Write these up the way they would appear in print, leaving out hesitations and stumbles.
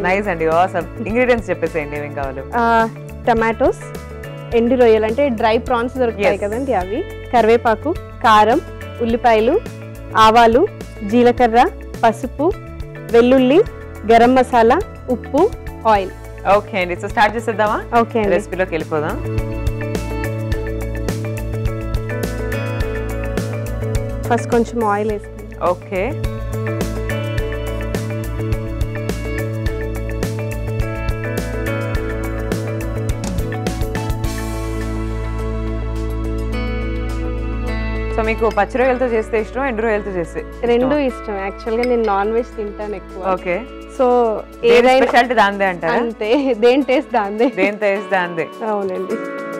Nice అండి, awesome. Ingredients చెప్పేసేయండి ఏమేం కావాలో. టమాటోస్, ఎండు రొయ్యలు అంటే డ్రై ప్రాన్స్ దొరుకుతాయి కదండి అవి, కరివేపాకు, కారం, ఉల్లిపాయలు, ఆవాలు, జీలకర్ర, పసుపు, వెల్లుల్లి, గరం మసాలా, ఉప్పు, ఆయిల్. ఓకే అండి, సో స్టార్ట్ చేసేద్దామా? ఓకే అండి, రెసిపీలోకి వెళ్ళిపోదాం. ఫస్ట్ కొంచెం ఆయిల్ వేసుకుందాం. ఓకే, సో మీకు పచ్చి రొయ్యలతో చేస్తే ఇష్టం, ఎండు రొయ్యలతో చేస్తే? రెండు ఇష్టం. యాక్చువల్ గా నేను నాన్ వెజ్ తింటాను ఎక్కువ. ఓకే, సో ఏదైనా స్పెషాలిటీ దాందే అంటారా? అంతే, దేని టేస్ట్ దాందే. దేని టేస్ట్ దాందే. అవునండి.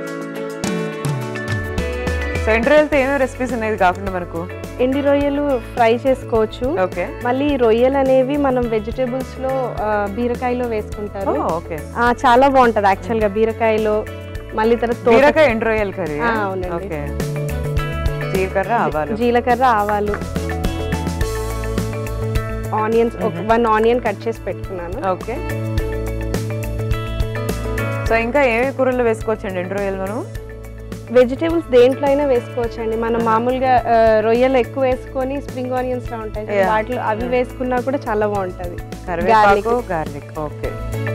సో ఎండు రొయ్యలతో ఏమేమి రెసిపీస్ ఉన్నాయి కాకుండా మనకు? ఎండి రొయ్యలు ఫ్రై చేసుకోవచ్చు. ఓకే, మళ్ళీ రొయ్యలు అనేవి మనం వెజిటేబుల్స్ లో బీరకాయలో వేసుకుంటారు. ఓకే, చాలా బాగుంటది యాక్చువల్ గా బీరకాయలో. మళ్ళీ తర్వాత బీరకాయ ఎండు రొయ్యల కర్రీ. అవునండి. ఓకే, జీలకర్ర, ఆవాలు, ఆనియన్స్, 1 ఆనియన్ కట్ చేసి పెట్టుకున్నాను. ఓకే, సో ఇంకా ఏమేమి కూరల్లో వేసుకోవచ్చండి ఎండు రొయ్యలు? మనం వెజిటేబుల్స్ దేంట్లో అయినా వేసుకోవచ్చండి. మనం మామూలుగా రొయ్యలు ఎక్కువ వేసుకొని స్ప్రింగ్ ఆనియన్స్ లా ఉంటాయి వాటిలో అవి వేసుకున్నా కూడా చాలా బాగుంటది. కరివేపాకు, గార్లిక్. ఓకే,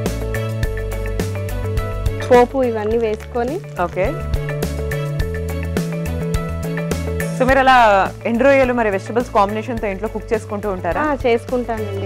పోపు ఇవన్నీ వేసుకొని. ఓకే, సో మీరు అలా ఎండు రొయ్యలు మరి వెజిటబుల్స్ కాంబినేషన్ తో ఇంట్లో కుక్ చేసుకుంటూ ఉంటారా? చేసుకుంటానండి.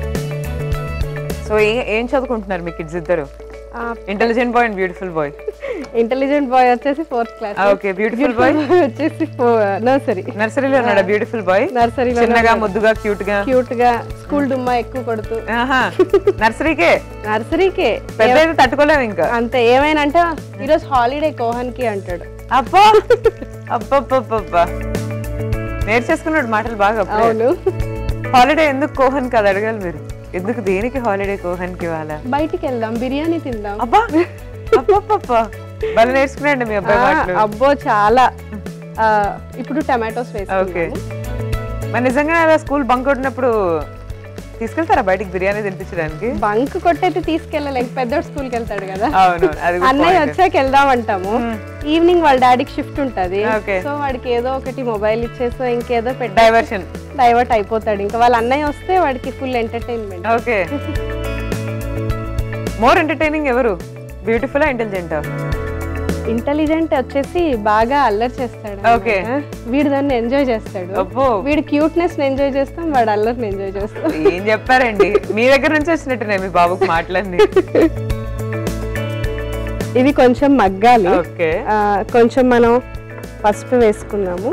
సో ఏం చదువుకుంటున్నారు మీ కిడ్స్ ఇద్దరు? Intelligent boy and beautiful boy. Intelligent boy వచ్చేసి 4th class. Okay, beautiful bye వచ్చేసి నర్సరీలో ఉన్నాడా? బ్యూటిఫుల్ బాయ్ నర్సరీలో, చిన్నగా, ముద్దుగా, క్యూట్ గా స్కూల్ డుమ్మా ఎక్కువ కొడుతూ. నర్సరీకే పెద్ద అయితే తట్టుకోలేము ఇంకా. అంతే, ఏమైనా అంటే ఈరోజు హాలిడే కోహన్ కి అంటాడు. అబ్బా అబ్బా నేర్చేసుకున్నాడు మాటలు బాగా. అవును, హాలిడే ఎందుకు కోహన్ కాదు అడగాలి మీరు. ఎందుకు, దేనికి హాలిడే కోహన్ కి? వాళ్ళ బయటికి వెళ్దాం, బిర్యానీ తిందాం. అబ్బా అబ్బా బాగా నేర్చుకున్నాండి మీ అబ్బాయి మాటలు. అబ్బో చాలా. ఇప్పుడు టమాటోస్ వేసుకుందాం. ఓకే, మరి నిజంగా అలా స్కూల్ బంక్ కొట్టినప్పుడు తీసుకెళ్తారా బయటికి బిర్యానీ తినిపించడానికి? బంక్ కొట్టయితే తీసుకెళ్ళలేక, పెద్దోడు స్కూల్ కి వెళ్తాడు కదా. అవును, అన్నయ్య వచ్చాక వెళ్దాం అంటాము. ఈవినింగ్ వాళ్ళ డాడీకి షిఫ్ట్ ఉంటది, సో వాడికి ఏదో ఒకటి మొబైల్ ఇచ్చేసో ఇంకేదో డైవర్ట్ అయిపోతాడు. ఇంకా వాళ్ళ అన్నయ్య వస్తే వాడికి full entertainment. Okay, more entertaining ఎవరు, బ్యూటిఫుల్ ఇంటెలిజెంట్? ఇంటెలిజెంట్ వచ్చేసి బాగా అల్లరి చేస్తాడు. ఓకే, వీడు దాన్ని ఎంజాయ్ చేస్తాడు. వీడు క్యూట్నెస్ ఎంజాయ్ చేస్తాం, వాడు అల్లరిని ఎంజాయ్ చేస్తాం. ఏం చెప్పారండి, మీ దగ్గర నుంచి వచ్చినట్టున్నాయి మీ బాబుకి మాటలన్నీ. ఇది కొంచెం మగ్గాలి. ఓకే, కొంచెం మనం పసుపు వేసుకున్నాము.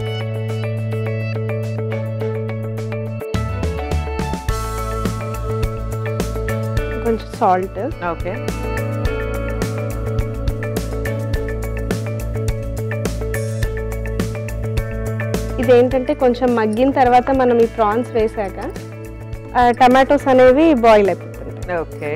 కొంచెం సాల్ట్. ఓకే, ఇదేంటంటే కొంచెం మగ్గిన తర్వాత మనం ఈ ప్రాన్స్ వేసాక టమాటోస్ అనేవి బాయిల్ అయిపోతుంటాయి. ఓకే,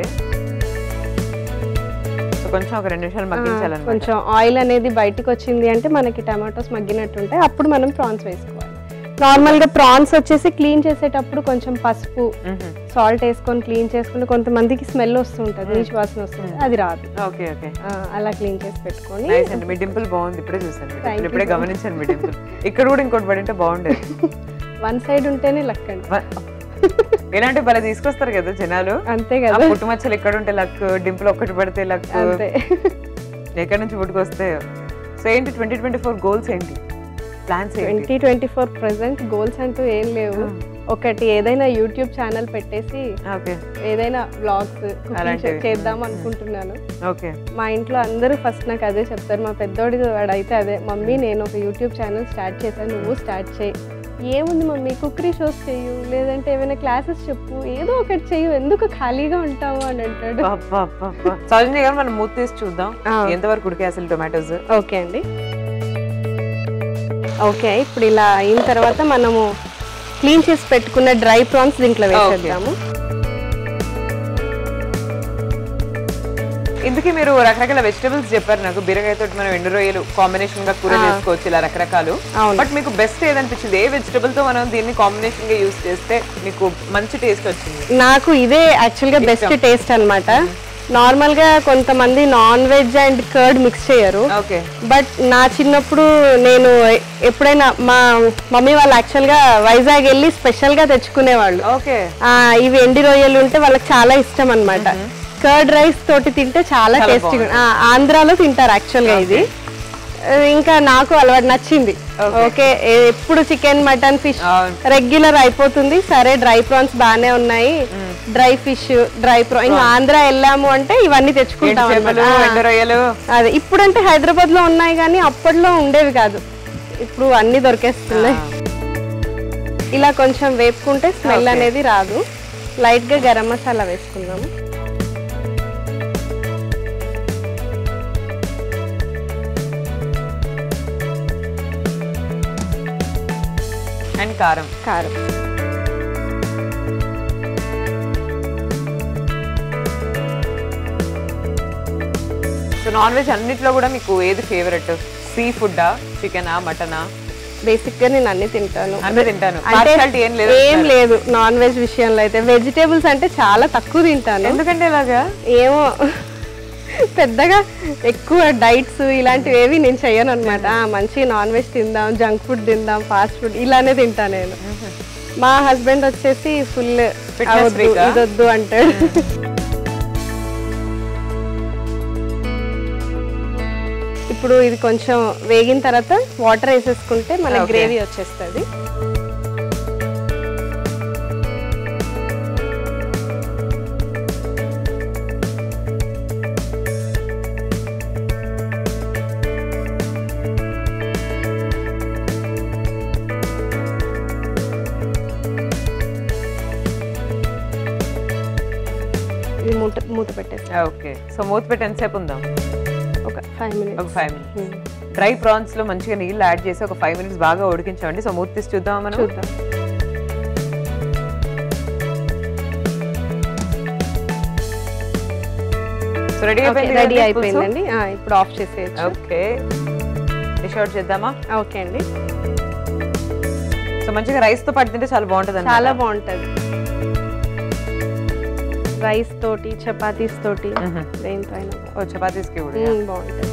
కొంచెం ఒక 2 నిమిషాలు మగ్గించాలి. కొంచెం ఆయిల్ అనేది బయటకు వచ్చింది అంటే మనకి టమాటోస్ మగ్గినట్టు ఉంటాయి. అప్పుడు మనం ప్రాన్స్ వేసుకోవాలి. నార్మల్ గా ప్రాన్స్ వచ్చేసి క్లీన్ చేసేటప్పుడు కొంచెం పసుపు, సాల్ట్ వేసుకొని క్లీన్ చేసుకుంటే కొంతమందికి స్మెల్ వస్తుంటది, నీచు వాసన వస్తుంది, అది రాదు. ఓకే, ఓకే, అలా క్లీన్ చేసి పెట్టుకొని. మీ డింపుల్ బాగుంది, ఇప్పుడే చూసాను, ఇప్పుడే గమనించాను మీ డింపుల్. ఇక్కడ కూడా ఇంకోటి పడి ఉంటే బాగుండేది. వన్ సైడ్ ఉంటేనే లక్ అండి. ఇలాంటి భలే తీసుకొస్తారు కదా జనాలు. అంతే కదా, పుట్టుమచ్చలు ఎక్కడ ఉంటే లక్, డింపుల్ ఒక్కటి పడితే లక్, ఎక్కడి నుంచి పుట్టుకొస్తాయో. సో ఏంటి 2024 గోల్స్ ఏంటి, ప్లాన్స్? 2024 ప్రెసెంట్ గోల్స్ అంటూ ఏం లేవు. ఒకటి ఏదైనా యూట్యూబ్ ఛానల్ పెట్టేసి ఏదైనా వ్లాగ్స్ చేద్దాం అనుకుంటున్నాను. మా ఇంట్లో అందరూ ఫస్ట్ నాకు అదే చెప్తారు. మా పెద్దోడి వాడైతే అదే, మమ్మీ నేను ఒక యూట్యూబ్ ఛానల్ స్టార్ట్ చేశాను, నువ్వు స్టార్ట్ చేయి. ఏముంది మమ్మీ, కుక్కరీ షోస్ చెయ్యు, లేదంటే ఏమైనా క్లాసెస్ చెప్పు, ఏదో ఒకటి చెయ్యు, ఎందుకు ఖాళీగా ఉంటావు అని అంటాడు. సౌజన్య గారు, మనం మూత తీసి చూద్దాం ఎంతవరకు ఉడికే అసలు టొమాటోస్. ఓకే అండి. ఓకే, ఇప్పుడు ఇలా అయిన తర్వాత మనము క్లీన్ చేసి పెట్టుకున్న డ్రై ప్రాన్స్ దీంట్లో వేసేద్దాము. ఇందుకే మీరు రకరకాల వెజిటబుల్స్ చెప్పారు నాకు. బీరకాయతో మనం ఎండు రొయ్యలు కాంబినేషన్ గా కూర చేసుకోవచ్చు ఇలా రకరకాలు. బట్ మీకు బెస్ట్ ఏదనిపించింది? ఏ వెజిటబుల్ తో మనం దీన్ని కాంబినేషన్ గా యూస్ చేస్తే మీకు మంచి టేస్ట్ వచ్చింది? నాకు ఇదే యాక్చువల్ గా బెస్ట్ టేస్ట్ అన్నమాట. నార్మల్ గా కొంతమంది non veg and curd mix చేయరు. బట్ నా చిన్నప్పుడు నేను ఎప్పుడైనా మా మమ్మీ వాళ్ళు యాక్చువల్ గా వైజాగ్ వెళ్ళి స్పెషల్ గా తెచ్చుకునేవాళ్ళు. ఇవి ఎండి రొయ్యలు ఉంటే వాళ్ళకి చాలా ఇష్టం అన్నమాట. కర్డ్ రైస్ తోటి తింటే చాలా టేస్టీగా. ఆంధ్రాలో తింటారు యాక్చువల్ గా ఇది. ఇంకా నాకు అలవాటు నచ్చింది. ఓకే, ఎప్పుడు చికెన్ మటన్ ఫిష్ రెగ్యులర్ అయిపోతుంది. సరే డ్రై ప్రాన్స్ బానే ఉన్నాయి, డ్రై ఫిష్ డ్రై ప్రాన్. ఇంకా ఆంధ్ర వెళ్ళాము అంటే ఇవన్నీ తెచ్చుకుంటాం. అదే ఇప్పుడంటే హైదరాబాద్ లో ఉన్నాయి కానీ అప్పట్లో ఉండేవి కాదు. ఇప్పుడు అన్ని దొరికేస్తున్నాయి. ఇలా కొంచెం వేపుకుంటే స్మెల్ అనేది రాదు. లైట్ గా గరం మసాలా వేసుకుందాము. అండ్ కారం. సో నాన్ వెజ్ అన్నిట్లో కూడా మీకు ఏది ఫేవరెట్? సీ ఫుడ్డా, చికెనా, మటనా? బేసిక్ గా నేను అన్ని తింటాను. ఏం లేదు నాన్ వెజ్ విషయంలో అయితే. వెజిటేబుల్స్ అంటే చాలా తక్కువ తింటాను. ఎందుకంటే ఇలాగా ఏమో పెద్దగా ఎక్కువ డైట్స్ ఇలాంటివి ఏవి నేను చెయ్యను అనమాట. మంచి నాన్ వెజ్ తిందాం, జంక్ ఫుడ్ తిందాం, ఫాస్ట్ ఫుడ్ ఇలానే తింటా నేను. మా హస్బెండ్ వచ్చేసి ఫుల్ ఇదొద్దు అంటాడు. ఇప్పుడు ఇది కొంచెం వేగిన తర్వాత వాటర్ వేసేసుకుంటే మన గ్రేవీ వచ్చేస్తుంది. ఇది మూత పెట్టేసి. ఓకే, సో మూత పెట్టి ఎంతసేపు ఉందాం? ఒక 5 minutes. డ్రై ప్రాన్స్ లో మంచిగా నీళ్ళు యాడ్ చేసి ఒక 5 minutes బాగా ఉడికించండి. సో మూత తీసి చూద్దాం మనం. చూద్దాం. సో రెడీ అయిపోయిందండి. ఇప్పుడు ఆఫ్ చేసేయచ్చు. ఓకే, డిష్ అవుట్ చేద్దామా? ఓకే అండి. సో మంచిగా రైస్ తో పాటు తింటే చాలా బాగుంటుంది. చాలా బాగుంటది. రైస్ తోటి, చపాతీస్ తోటి, దేంతో అయినా. చపాతీస్ కి కూడా బాగుంటది.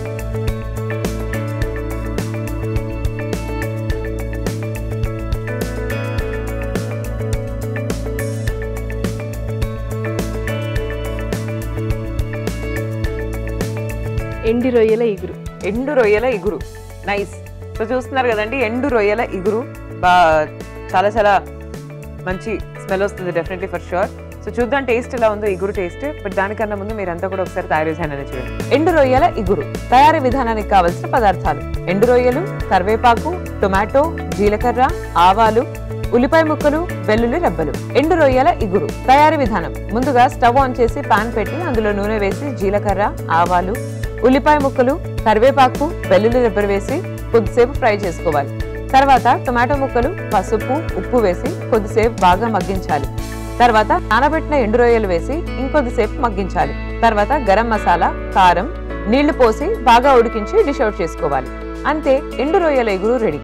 ఎండు రొయ్యల ఇగురు. ఎండు రొయ్యల ఇగురు, నైస్. సో చూస్తున్నారు కదండి, ఎండు రొయ్యల ఇగురు చాలా చాలా మంచి స్మెల్ వస్తుంది డెఫినెట్లీ ఫర్ షూర్. సో చూద్దాం టేస్ట్ ఎలా ఉందో, ఇగురు టేస్ట్. బట్ దానికన్నా ముందు మీరంతా కూడా ఒకసారి తయారు చేయాలని చూడండి. ఎండు రొయ్యల ఇగురు తయారీ విధానానికి కావలసిన పదార్థాలు: ఎండు రొయ్యలు, కరివేపాకు, టొమాటో, జీలకర్ర, ఆవాలు, ఉల్లిపాయ ముక్కలు, వెల్లుల్లి రెబ్బలు. ఎండు రొయ్యల ఇగురు తయారీ విధానం: ముందుగా స్టవ్ ఆన్ చేసి పాన్ పెట్టి అందులో నూనె వేసి జీలకర్ర, ఆవాలు, ఉల్లిపాయ ముక్కలు, కరివేపాకు, వెల్లుల్లి రెబ్బలు వేసి కొద్దిసేపు ఫ్రై చేసుకోవాలి. తర్వాత టొమాటో ముక్కలు, పసుపు, ఉప్పు వేసి కొద్దిసేపు బాగా మగ్గించాలి. తర్వాత నానబెట్టిన ఎండు రొయ్యలు వేసి ఇంకొద్దిసేపు మగ్గించాలి. తర్వాత గరం మసాలా, కారం, నీళ్లు పోసి బాగా ఉడికించి డిష్ అవుట్ చేసుకోవాలి. అంతే, ఎండు రొయ్యల ఇగురు రెడీ.